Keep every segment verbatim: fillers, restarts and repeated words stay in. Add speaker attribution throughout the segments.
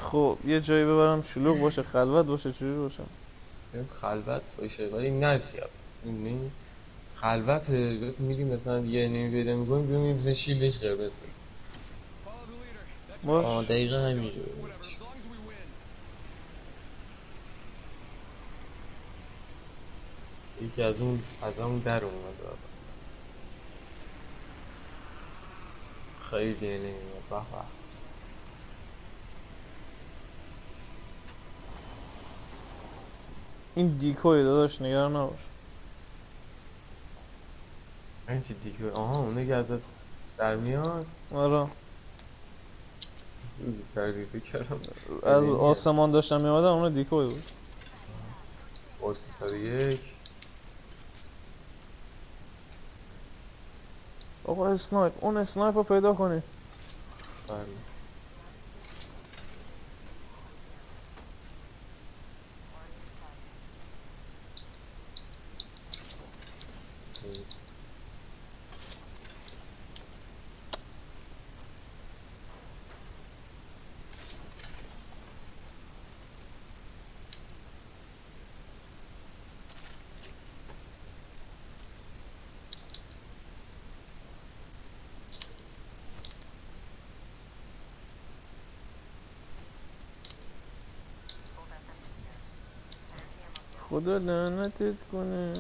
Speaker 1: خب یه جایی ببرم شلوغ باشه، خلوت باشه، چجوری باشه؟
Speaker 2: خلوت باشه ولی نه زیاد. یعنی خلوت میریم مثلا یه نمی پیدا میکنیم ببینیم مثلا شیلش قرمزه. آه
Speaker 1: باش.
Speaker 2: دقیقا همینجوری میشه. یکی از اون از اون در اومد آقا. خیلی نمیاد به به.
Speaker 1: این دیکوی داداش، نگران نباش.
Speaker 2: این چی دیگه؟ آها اونه که ازت در میاد.
Speaker 1: آره،
Speaker 2: زودتر دیگه کردم
Speaker 1: از
Speaker 2: الینیه.
Speaker 1: آسمان داشتم میامدم، اون دیکوی بود.
Speaker 2: بار سیصد و یک.
Speaker 1: آقا اسنایپ، اون اسنایپ رو پیدا کنی.
Speaker 2: بله.
Speaker 1: خدا لعنتت کنه.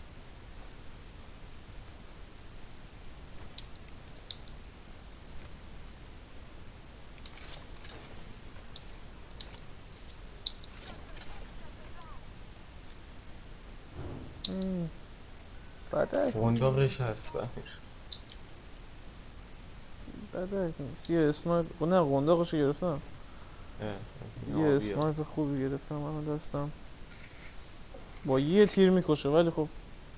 Speaker 1: ام، بدک
Speaker 2: قنداقش هست بله.
Speaker 1: بدک نیست. یه اسنایپ، نه قنداقشو گرفتم.
Speaker 2: اه، این
Speaker 1: یه
Speaker 2: آبی ها.
Speaker 1: اسنایپ خوبی گرفتم من دستم، با یه تیر میکشه، ولی خب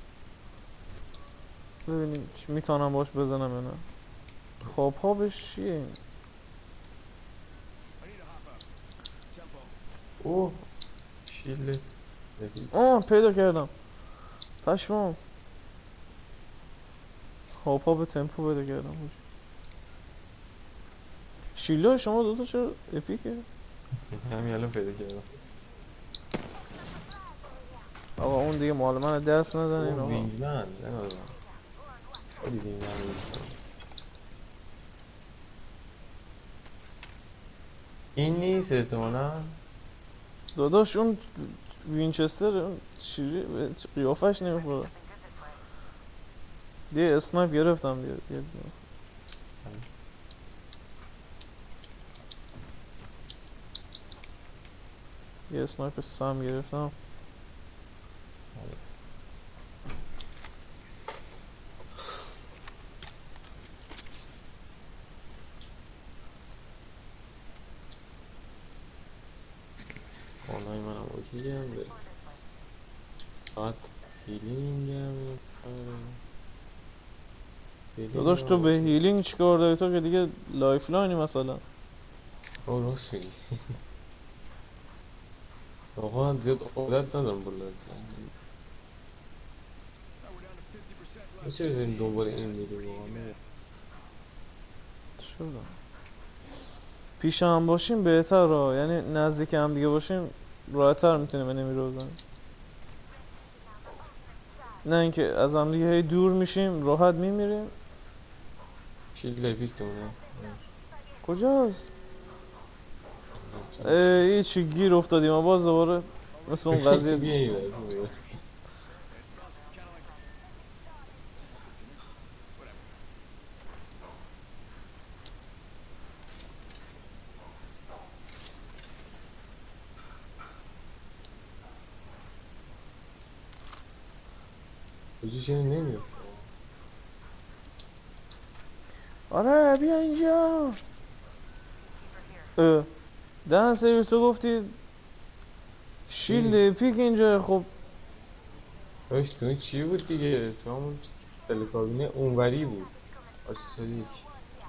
Speaker 1: ببینیم چی میتونم باش بزنم یا نه. خب پابش چیه این؟
Speaker 2: اوه شیل نبید.
Speaker 1: آه پیدا کردم، پشمام. خب پا به تمپو پیدا کردم. شیلا شما دوتا چرا اپیکه؟
Speaker 2: همین الان پیدا کردم.
Speaker 1: آقا اون دیگه مال من، دست نزنین
Speaker 2: اوه
Speaker 1: آقا.
Speaker 2: وینگمن نمیدونم. خیلی وینگمن دوست دارم. این نیست احتمالا.
Speaker 1: داداش اون وینچستر، اون چیزی به قیافش نمیخوره. دیگه اسنایپ گرفتم دیگه, دیگه. یه اسنایپ سم گرفتم.
Speaker 2: خانهای منم اوکی هم به فقط هیلینگ هم هیلینگ
Speaker 1: داداش
Speaker 2: هم
Speaker 1: تو به
Speaker 2: اوکی.
Speaker 1: هیلینگ چیکار داری تو که دیگه لایف لاینی مثلا؟
Speaker 2: او راست میگی. آقا زیاد عادت ندارم با لایف لاین. ما چرا داریم دنبال این میریم واقعا؟
Speaker 1: شده پیش هم باشیم بهتر را، یعنی نزدیک هم دیگه باشیم راحت‌تر میتونیم انمی رو بزنیم، نه اینکه از هم دیگه هی دور میشیم راحت میمیریم.
Speaker 2: شیل لپیک دونه.
Speaker 1: کجاست؟
Speaker 2: چند
Speaker 1: اه، هیچی گیر افتادیم و باز دوباره مثل اون قضیه.
Speaker 2: بیا این ور بیا. کجا چیزی نمیفته.
Speaker 1: آره بیا اینجا. اه، دهن سرویس تو گفتی شیل پیک اینجا. خب
Speaker 2: داشت تو این چی بود دیگه؟ تو همون تلکابینه اونوری بود. آسیسا یک.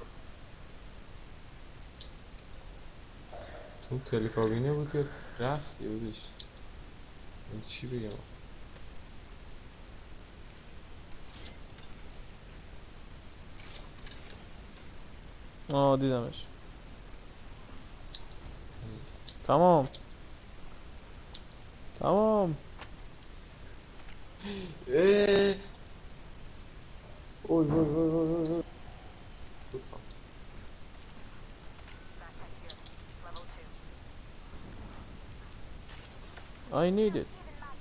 Speaker 2: تو اون تلکابینه بود یا رفتی بودش؟ این چی بگم؟
Speaker 1: آه دیدمش. تمام تمام.
Speaker 2: Eee. Oy oy oy oy oy oy. Lütfen.
Speaker 1: I need it.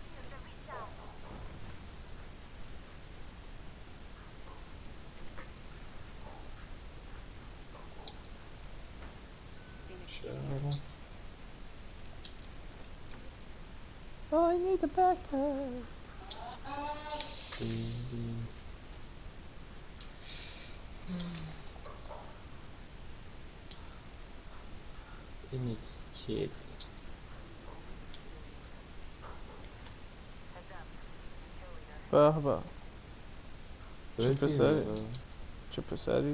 Speaker 2: Şöyle.
Speaker 1: I need a backpack.
Speaker 2: Phoenix Kid.
Speaker 1: به به چه
Speaker 2: Böyle
Speaker 1: پسری
Speaker 2: değil mi?
Speaker 1: چه پسری.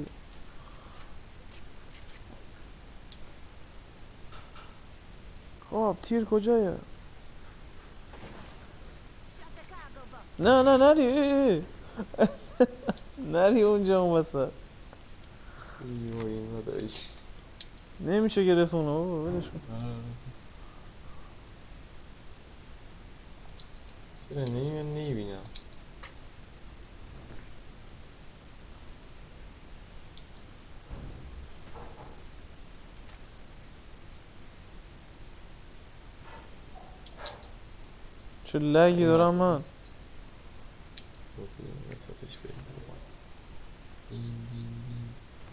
Speaker 1: خب تیر کجایه؟ نه نه نری ای ای. نری اونجا اون وسط
Speaker 2: İyi oyun da iş.
Speaker 1: نمیشه گرفت اونو بابا ولش کن.
Speaker 2: چرا نمی من نمیبینم.
Speaker 1: چه لگی دارم من.
Speaker 2: Bakayım satış vereyim. Din din din.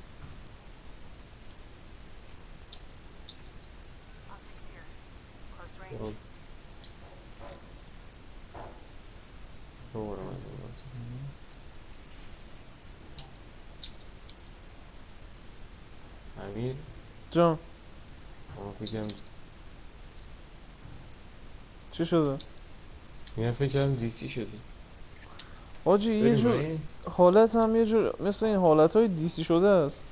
Speaker 2: Yok. Doğru acaba. امیر
Speaker 1: جان
Speaker 2: اما فکرم
Speaker 1: چی شده؟
Speaker 2: من فکرم دیستی شدی.
Speaker 1: آجی یه
Speaker 2: بریم
Speaker 1: جور
Speaker 2: بریم.
Speaker 1: حالت هم یه جور مثل این حالت های دیسی شده است.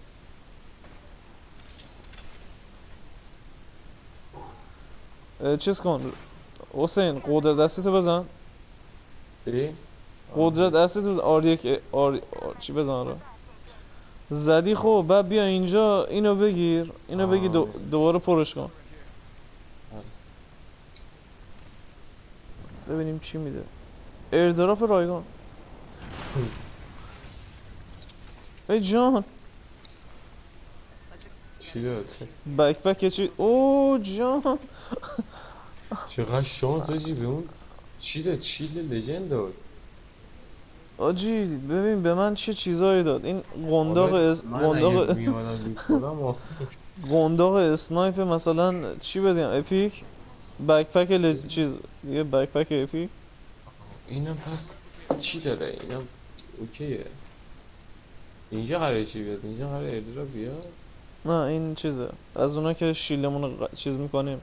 Speaker 1: اه، چیز کن حسین قدرت دستتو بزن.
Speaker 2: بری؟
Speaker 1: قدرت دستتو بزن آر یک آر... آر... چی بزن رو زدی. خب بعد بیا اینجا اینو بگیر اینو بگی دو... دوباره پرش کن ببینیم چی میده. ایردراپ رایگان. ای جان
Speaker 2: چی داد؟
Speaker 1: بکپک چی؟ او جان
Speaker 2: چقدر شانس آجی به اون چی داد؟ چیل لجند داد.
Speaker 1: آجی ببین به من چه چیزایی داد این قنداق
Speaker 2: آره
Speaker 1: اس...
Speaker 2: من اگه
Speaker 1: قنداق
Speaker 2: میومدم لوت کنم آه.
Speaker 1: قنداق اسنایپ مثلا چی بدیم اپیک. بکپک ل... چیز دیگه بکپک اپیک.
Speaker 2: اینم پس چی داره؟ اینم اوکیه. اینجا قراره چی بیاد؟ اینجا قراره ایردرا بیاد؟
Speaker 1: نه این چیزه از اونا که شیلمون رو ق- چیز میکنیم.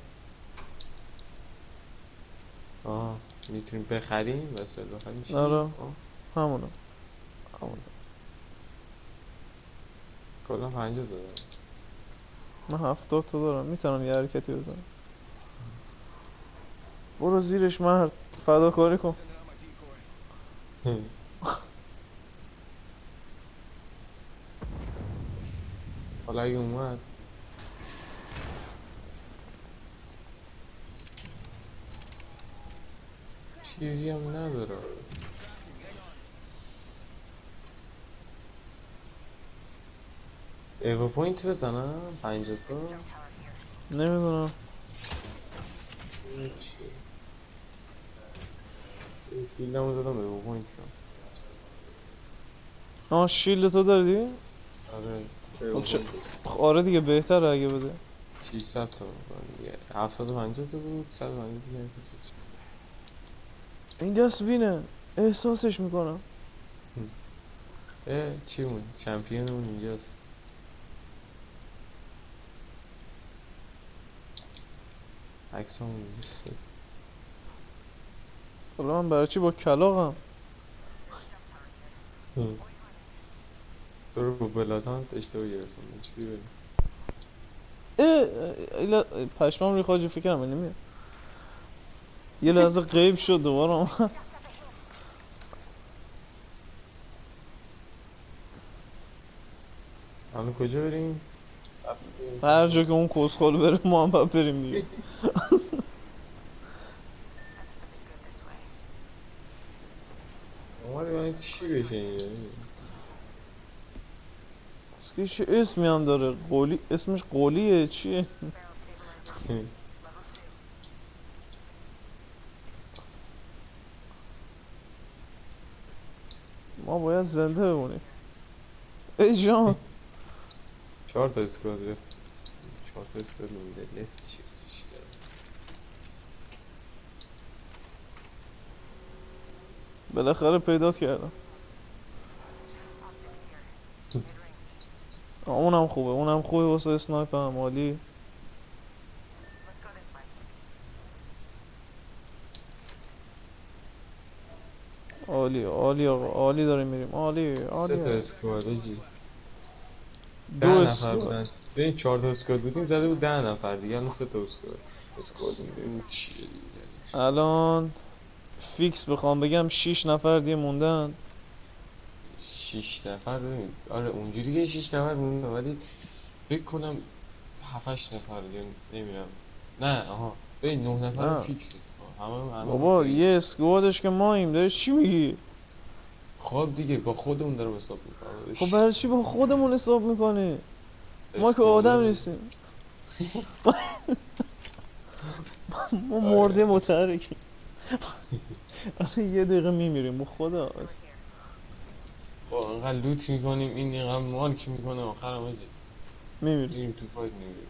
Speaker 2: آه میتونیم بخریم و سوال بخریم چی؟
Speaker 1: آره
Speaker 2: آه
Speaker 1: همونو همونو.
Speaker 2: کلا پنجاه زده.
Speaker 1: من هفتاد تا دارم میتونم یه حرکتی بزنم. برو زیرش مرد فداکاری کن.
Speaker 2: حالا اگه اومد چیزی هم نداره. ایوا پوینت بزنم پنجاه تا.
Speaker 1: نمیدونم
Speaker 2: فیلدمو دادم ایوا پوینت هم.
Speaker 1: آه شیلد تو داری؟
Speaker 2: آره
Speaker 1: خب
Speaker 2: ایوا
Speaker 1: چه
Speaker 2: پوینت
Speaker 1: خب آره دیگه بهتره اگه بده.
Speaker 2: ششصد تا دیگه هفتصد و پنجاه تا بود صد و پنجاه دیگه.
Speaker 1: این دست بینه احساسش میکنم.
Speaker 2: اه چیمون چمپیونمون اینجاست. عکسامون اینجاست.
Speaker 1: حالا من برای چی با کلاغم.
Speaker 2: تو رو با بلاتانت اشتباه گرفتم چی بریم.
Speaker 1: اه ایلا پشمام ریخ حاجی فکرم نمیاد. یه لحظه غیب شد دوباره اومد.
Speaker 2: الان کجا بریم؟
Speaker 1: هر جا که اون کسخل بره ما هم باید بریم دیگه.
Speaker 2: اومد یعنی چی بشه این یعنی؟
Speaker 1: اسمش اسمی هم داره، قولی، اسمش قولیه چیه؟ ما باید زنده بمونیم. ای جان
Speaker 2: چهار تا اسکواد لفت، چهار تا اسکواد مونده لفت چی چی داره.
Speaker 1: بالاخره پیدات کردم. آه، اونم خوبه، اونم خوبه واسه اسنایپر هم عالی. عالی عالی آقا عالی داریم میریم، عالی
Speaker 2: سه
Speaker 1: عالی.
Speaker 2: تا اسکواد جی
Speaker 1: دو
Speaker 2: ده نفر
Speaker 1: اسکواد.
Speaker 2: بودن. ببین چهار تا اسکواد بودیم زده بود ده نفر دیگه، الان سه تا اسکواد اسکواد بودیم چیه دیگه.
Speaker 1: الان فیکس بخوام بگم شش نفر دیگه موندن.
Speaker 2: شش نفر ببین آره اونجوری که شش نفر موندن ولی فکر کنم هفت هشت نفر دیگه نمیرم. نه آها ببین نه نفر
Speaker 1: نه.
Speaker 2: فیکسه همه همه
Speaker 1: بابا
Speaker 2: اوکیه.
Speaker 1: یه اسکوادش که ماییم داره، چی میگی؟
Speaker 2: خب دیگه با خودمون دارم حساب میکنم.
Speaker 1: خب برای چی با خودمون حساب میکنی؟ ما که آدم نیستیم. ما مرده متحرکیم. الان یه دقیقه میمیریم با خدا.
Speaker 2: با انقدر لوت میکنیم این اینقدر مالک میکنه آخر هم آجی
Speaker 1: میمیریم
Speaker 2: میریم تو فایت میمیریم.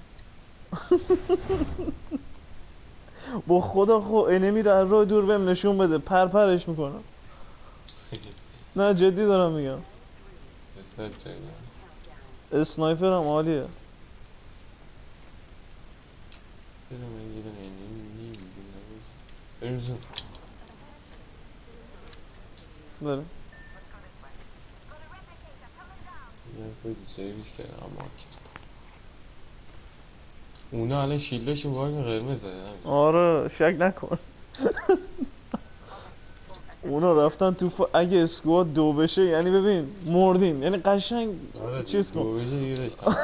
Speaker 1: با خدا. خب انمی رو از راه دور بهم نشون بده، پر پرش میکنم. نه جدی دارم میگم.
Speaker 2: استاد جایی
Speaker 1: اسنایپر هم عالیه.
Speaker 2: بریم من یه دونه اینی نمیدونم بریم زون
Speaker 1: بریم.
Speaker 2: یه خودی سرویس کردم اما کرد اونا الان شیلدشون بارمی قرمزه نمیشه.
Speaker 1: آره شک نکن. اونا رفتن تو ف... اگه اسکواد دو بشه یعنی ببین مردیم، یعنی قشنگ
Speaker 2: آره
Speaker 1: چیز کن.
Speaker 2: دو بشه دیگه داشتم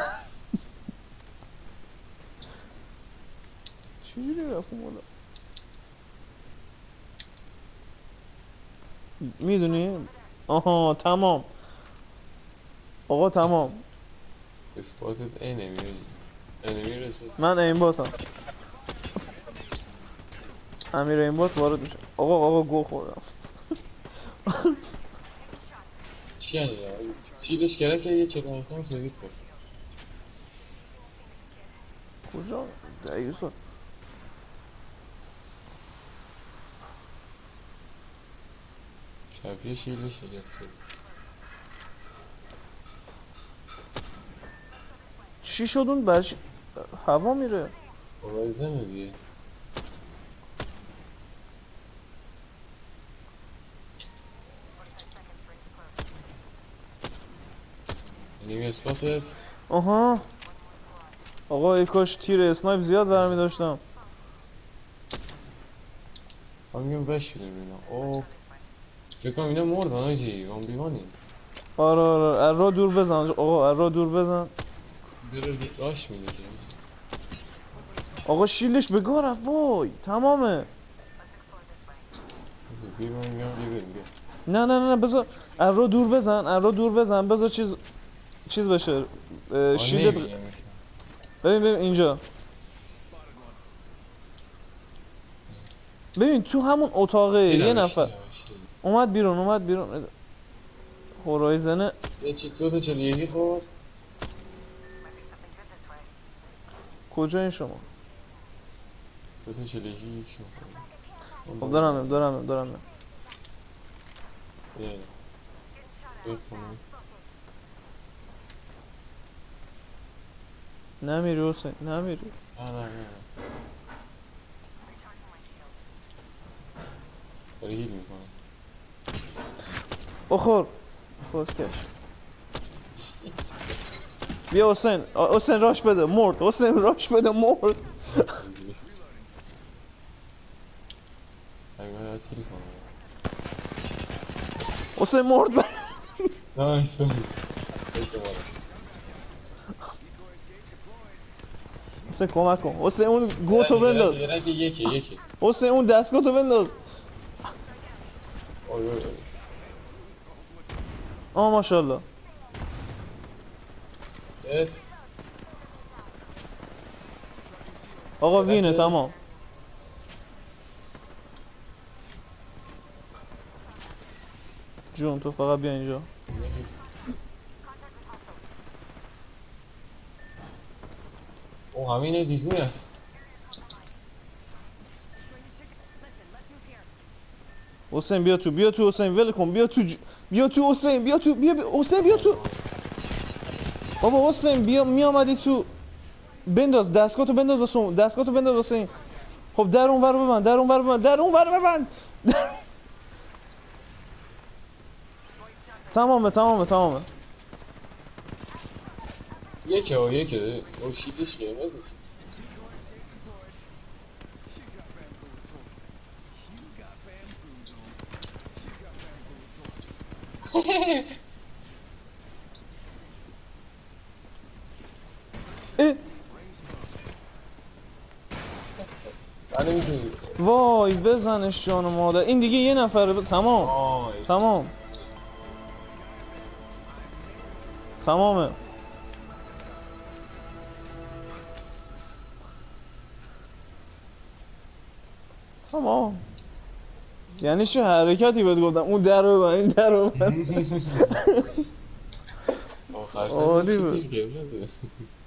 Speaker 1: چجوری رفتیم اولا؟ میدونی؟ آها تمام آقا تمام.
Speaker 2: اسپاتت ای نمیره انمی رو اسپات
Speaker 1: من ایمباتم. امیر ایمبات وارد میشه. آقا آقا گو خوردم.
Speaker 2: چی هنی شیلش کرده که یه چکنستان سویت کرد
Speaker 1: کجا؟ دیوسا.
Speaker 2: شبیه شیلش شد سویت
Speaker 1: چی شد اون برش هوا میره.
Speaker 2: هورایزن دیگه انمی اسپاتت
Speaker 1: آها آقا ای کاش تیر اسنایپ زیاد برمی داشتم.
Speaker 2: هم میگم بشیدم اینا اوه فکر کنم اینا مردن آجی هم بیوانی
Speaker 1: آره آره از راه دور بزن آقا، از راه دور بزن.
Speaker 2: داره راش میده که
Speaker 1: آقا شیلش به گاه رفت وای تمامه.
Speaker 2: بیر من میگم بیر بریم بیر
Speaker 1: نه نه نه بذار از راه دور بزن، از راه دور بزن بذار چیز چیز بشه شیلت. ببین ببین اینجا ببین تو همون اتاقه یه نفر اومد بیرون اومد بیرون. هورایزنه
Speaker 2: یه چی دو تا چلی یکی خورد
Speaker 1: کجا این شما؟
Speaker 2: دو تا چلی یکی یک شون خورد
Speaker 1: خب دارم دارم دارم
Speaker 2: یه بیت کنم
Speaker 1: نمیری حسین نمیری.
Speaker 2: نه نه نه داره هیل میکنه
Speaker 1: بخور بازکش. بیا حسین حسین راش بده مرد. حسین راش بده مرد.
Speaker 2: اگه من باید هیل کنم
Speaker 1: حسین مرد.
Speaker 2: نایس نایس
Speaker 1: حسین کمک کن حسین اون گوتو بنداز
Speaker 2: یه رنگ یکی یکی
Speaker 1: حسین اون دستگاهتو بنداز
Speaker 2: اوی اوی
Speaker 1: آه ماشاءالله
Speaker 2: اه،
Speaker 1: آقا وینه تمام جون تو فقط بیا اینجا
Speaker 2: او همینه دیگه
Speaker 1: حسین بیا تو بیا تو حسین ول کن بیا تو ج... بیا تو حسین بیا تو بیا, بیا حسین بیا تو بابا حسین بیا می آمدی تو بنداز دستگاهتو بنداز واسه دستگاهتو بنداز واسه این خب در اون ور ببند در اون ور ببند در اون ور ببند تمامه تمامه تمامه
Speaker 2: یکی او یکی او شیدش قرمزه
Speaker 1: اه
Speaker 2: من نمیتونی
Speaker 1: وای بزنش جان مادر این دیگه یه نفره ب... تمام
Speaker 2: آی
Speaker 1: تمام تمامه تمام یعنی چه حرکتی بهت گفتم اون در رو ببند این در رو ببند
Speaker 2: آخر
Speaker 1: عالی
Speaker 2: سر
Speaker 1: بود.
Speaker 2: شیدش قرمزه